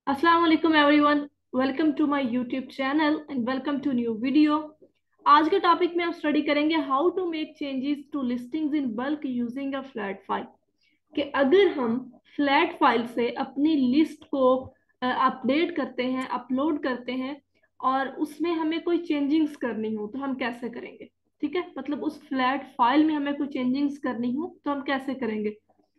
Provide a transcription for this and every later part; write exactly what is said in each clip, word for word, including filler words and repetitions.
अस्सलाम वालेकुम everyone. Welcome to my YouTube channel and welcome to new video. आज के टॉपिक में हम स्टडी करेंगे how to make changes to listings in bulk using a flat file. कि अगर हम फ्लैट फाइल से अपनी लिस्ट को अपडेट करते हैं, अपलोड करते हैं और उसमें हमें कोई चेंजिंग्स करनी हो तो हम कैसे करेंगे। ठीक है, मतलब उस फ्लैट फाइल में हमें कोई चेंजिंग्स करनी हो तो हम कैसे करेंगे।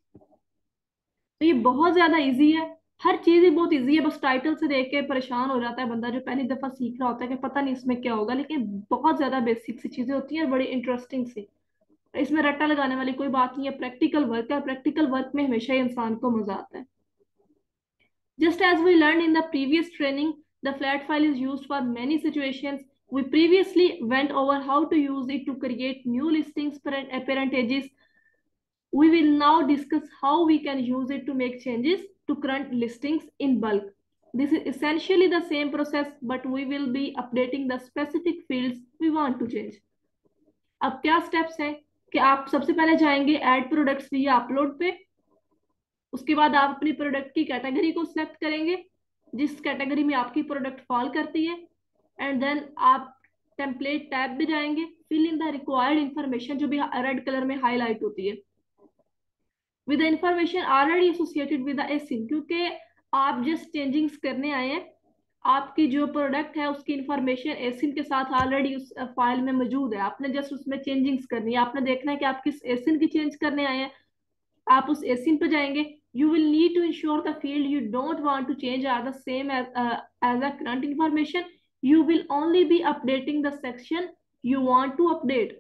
तो ये बहुत ज्यादा इजी है। हर चीज ही बहुत इजी है, बस टाइटल से देख के परेशान हो जाता है बंदा जो पहली दफा सीख रहा होता है कि पता नहीं इसमें क्या होगा। लेकिन बहुत ज्यादा बेसिक सी चीजें होती हैं और बड़ी इंटरेस्टिंग सी। इसमें रट्टा लगाने वाली कोई बात नहीं है। प्रैक्टिकल वर्क है, प्रैक्टिकल वर्क में हमेशा ही इंसान को मजा आता है। Just as we learned in the previous training, the flat file is used for many situations. We previously went over how to use it to create new listings, parent, uh, parentage. We will now discuss how we can use it to make changes to current listings in bulk. This is essentially the same process, but we will be updating the specific fields we want to change. अब क्या steps हैं कि आप सबसे पहले जाएंगे add products via upload पे। उसके बाद आप अपनी प्रोडक्ट की कैटेगरी को सिलेक्ट करेंगे जिस कैटेगरी में आपकी प्रोडक्ट फॉल करती है। एंड देन आप टेम्पलेट टैब पे जाएंगे, fill in the required information जो भी रेड कलर में हाईलाइट होती है with the information already associated with the एसिन, क्योंकि आप जस्ट चेंजिंग्स करने आए हैं। आपकी जो प्रोडक्ट है उसकी इंफॉर्मेशन एसिन के साथ ऑलरेडी उस फाइल में मौजूद है। आपने जस्ट उसमें चेंजिंग्स करनी है। आपने देखना है कि आप किस एसिन की चेंज करने आए हैं। आप उस एसिन पर जाएंगे। You will need to ensure the field you don't want to change are the same as uh, as the current information. You will only be updating the section you want to update.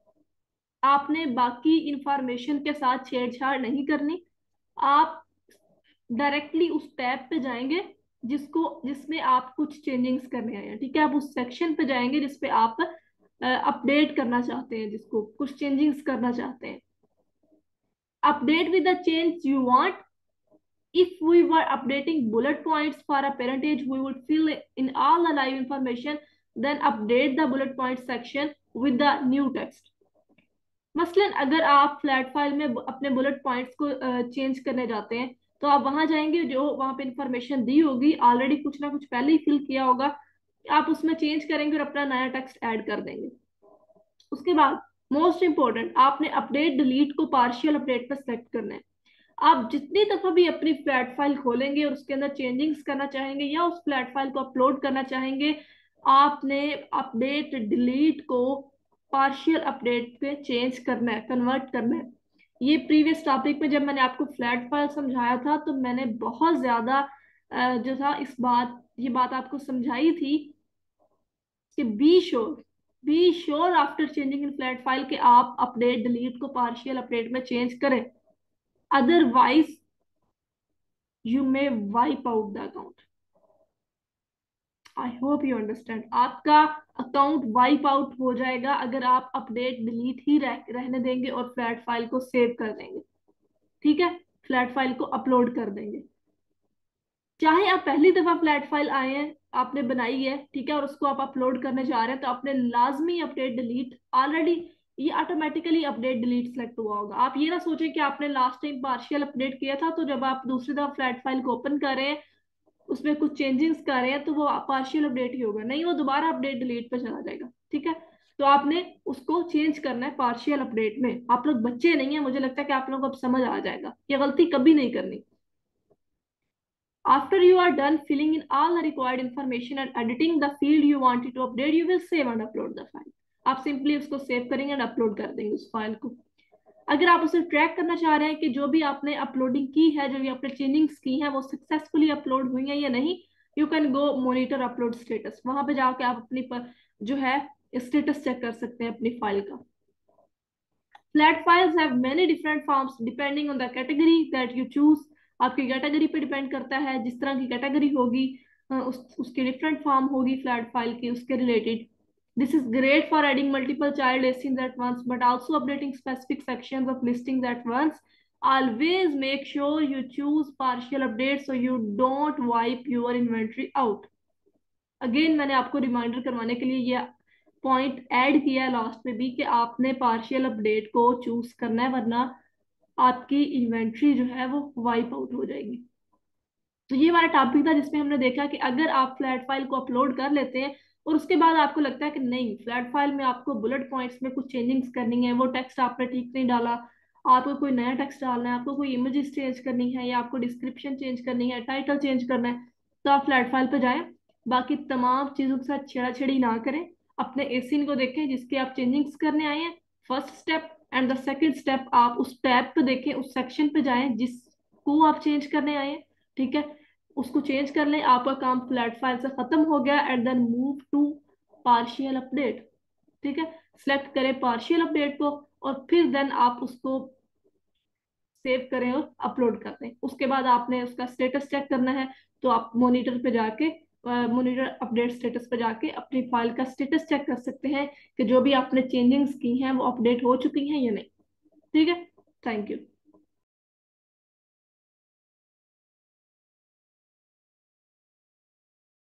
आपने बाकी information के साथ छेड़छाड़ नहीं करनी। आप directly उस tab पे जाएंगे जिसको जिसमें आप कुछ चेंजिंग्स करने आए हैं। ठीक है, आप उस सेक्शन पे जाएंगे जिसपे आप अपडेट करना चाहते हैं, जिसको कुछ चेंजिंग्स करना चाहते हैं। Update with the change you want. If we were updating bullet points for a parentage, we would fill in all the live information, then update the bullet point section with the new text. मसलन अगर आप flat file में अपने bullet points को change करने जाते हैं तो आप वहां जाएंगे, जो वहां पे इंफॉर्मेशन दी होगी ऑलरेडी कुछ ना कुछ पहले ही फिल किया होगा, आप उसमें चेंज करेंगे और अपना नया टेक्स्ट ऐड कर देंगे। उसके बाद मोस्ट इंपॉर्टेंट, आपने अपडेट डिलीट को पार्शियल अपडेट पर सेलेक्ट करना है। आप जितनी दफा भी अपनी फ्लैट फाइल खोलेंगे और उसके अंदर चेंजिंग्स करना चाहेंगे या उस फ्लैट फाइल को अपलोड करना चाहेंगे, आपने अपडेट डिलीट को पार्शियल अपडेट पे चेंज करना है, कन्वर्ट करना है। ये प्रीवियस टॉपिक में जब मैंने आपको फ्लैट फाइल समझाया था तो मैंने बहुत ज्यादा अ, जो था इस बात ये बात आपको समझाई थी कि be sure be sure after changing in flat file कि आप अपडेट डिलीट को पार्शियल अपडेट में चेंज करें। Otherwise you may wipe out the account. I hope you understand. आपका अकाउंट वाइप आउट हो जाएगा अगर आप अपडेट डिलीट ही रह, रहने देंगे और फ्लैट फाइल को सेव कर देंगे। ठीक है, फ्लैट फाइल को अपलोड कर देंगे। चाहे आप पहली दफा फ्लैट फाइल आए हैं, आपने बनाई है, ठीक है, और उसको आप अपलोड करने जा रहे हैं तो आपने लाजमी अपडेट डिलीट ऑलरेडी ये ऑटोमेटिकली अपडेट डिलीट सेलेक्ट हुआ होगा। आप ये ना सोचें कि आपने लास्ट टाइम पार्शियल अपडेट किया था तो जब आप दूसरी दफा फ्लैट फाइल को ओपन कर रहे हैं उसमें कुछ चेंजेस कर रहे हैं तो वो पार्शियल अपडेट ही होगा। नहीं, वो दोबारा अपडेट डिलीट पे चला जाएगा। ठीक है, तो आपने उसको चेंज करना है पार्शियल अपडेट में। आप लोग बच्चे नहीं है, मुझे लगता है कि आप लोगों को अब समझ आ जाएगा। ये गलती कभी नहीं करनी। After you are done filling in all the required information and editing the field you wanted to update, you will save and upload the file. आप सिंपली उसको सेव करेंगे और अपलोड कर देंगे उस फाइल को। अगर आप उसे ट्रैक करना चाह रहे हैं कि जो भी आपने अपलोडिंग की है, जो भी आपने चेंजिंग्स की हैं, वो सक्सेसफुली अपलोड हुई है या नहीं, you can go monitor upload status. वहां पे जाके आप अपनी पर, जो है स्टेटस चेक कर सकते हैं अपनी फाइल का। Flat files have many different forms depending on the category that you choose. आपकी कैटेगरी पे डिपेंड करता है, जिस तरह की कैटेगरी होगी अ, उस उसकी डिफरेंट फॉर्म होगी फ्लैट फाइल की, उसके related. This is great for adding multiple child listings at once but also updating specific sections of listings at once. Always make sure you choose partial updates so you don't wipe your inventory out. Again मैंने आपको reminder करवाने के लिए ये point add किया last में भी कि आपने पार्शियल अपडेट को चूज करना है, वरना आपकी इन्वेंट्री जो है वो वाइप आउट हो जाएगी। तो ये हमारा टॉपिक था जिसमें हमने देखा कि अगर आप फ्लैट फाइल को अपलोड कर लेते हैं और उसके बाद आपको लगता है कि नहीं, फ्लैट फाइल में आपको बुलेट पॉइंट्स में कुछ चेंजिंग्स करनी है, वो टेक्स्ट आपने ठीक नहीं डाला, आपको कोई नया टेक्स्ट डालना है, आपको कोई इमेजेस चेंज करनी है, या आपको डिस्क्रिप्शन चेंज करनी है, टाइटल चेंज करना है, तो आप फ्लैट फाइल पर जाएं। बाकी तमाम चीज़ों के साथ छेड़ाछेड़ी ना करें, अपने एसीन को देखें जिसके आप चेंजिंग्स करने आए हैं, first step and the second step आप उस टैब पे देखें, उस सेक्शन पे जाएं जिसको आप चेंज करने आए हैं, ठीक है, उसको चेंज कर लें, आपका काम फ्लैट फाइल से खत्म हो गया। And then move to partial update, ठीक है, सिलेक्ट करें पार्शियल अपडेट को और फिर देन आप उसको सेव करें और अपलोड कर दें। उसके बाद आपने उसका स्टेटस चेक करना है, तो आप मॉनिटर पे जाके, मॉनिटर अपडेट स्टेटस पे जाके अपनी फाइल का स्टेटस चेक कर सकते हैं कि जो भी आपने चेंजिंग्स की हैं वो अपडेट हो चुकी हैं या नहीं। ठीक है, थैंक यू।